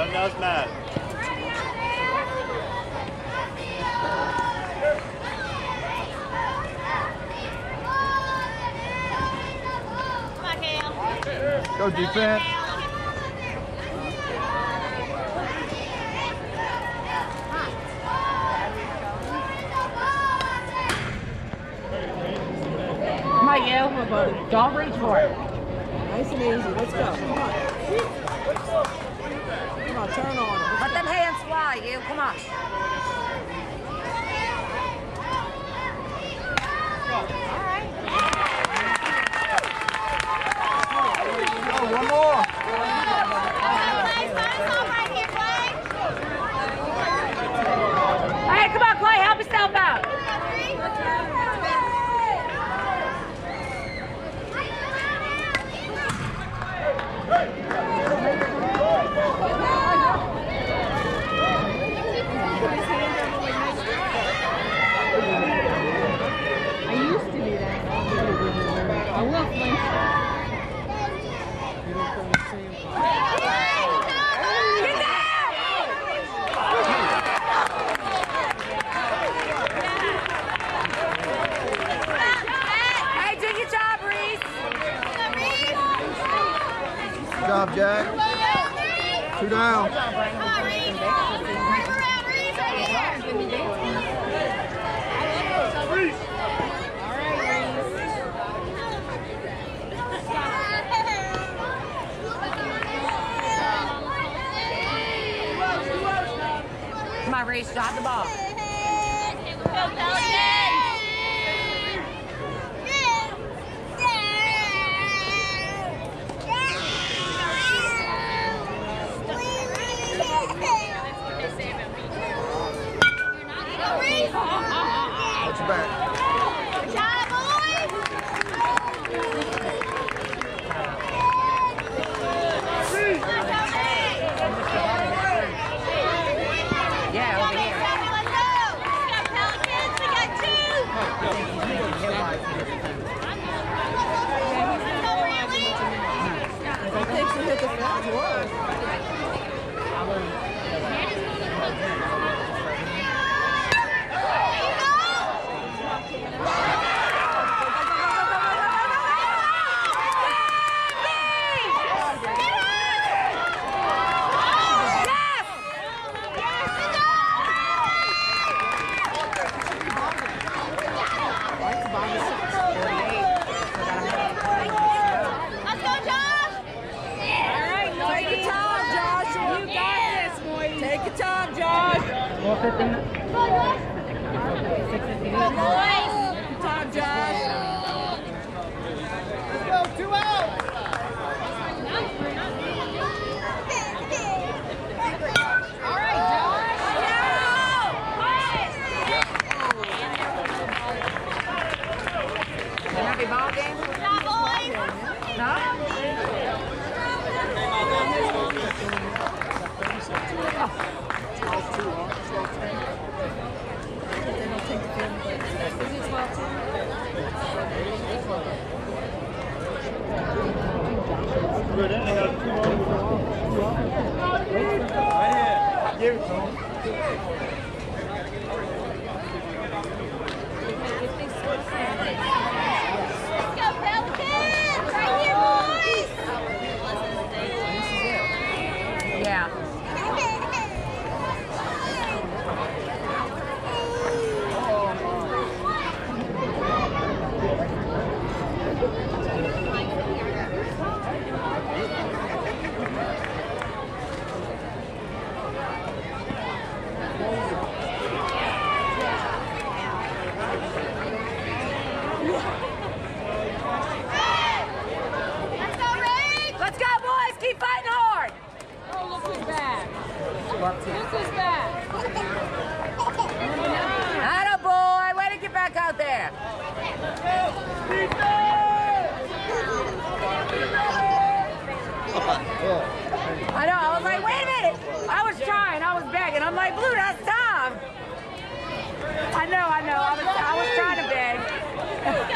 Nothing else matters. Go defense. Come on, you. Don't reach for it. Nice and easy. Let's go. Come on. Come on, turn on it. Let them hands fly, you. Come on. One more. Hey, come on, Clay. Help yourself out. I used to do that. I will flinch. Hey, do your job, Reese. Good job, Jack. 2 down. Come on, Reese. Drop the ball. Watch your back. Yeah, over here. I think she hit the flag. Whoa. Take your time, Josh. 4:50. Take your time, Josh. Let's go, 2 out. All right, Josh. Happy ball game? No? Good, I got 2 more. Right here. Give it to him. Yeah. Let's go, boys. Keep fighting hard. Oh, look who's back. Look who's back. Atta boy. Way to get back out there. I know. I was like, wait a minute. I was trying. I was begging. I'm like, Blue, that's Tom. I know. I was trying to beg.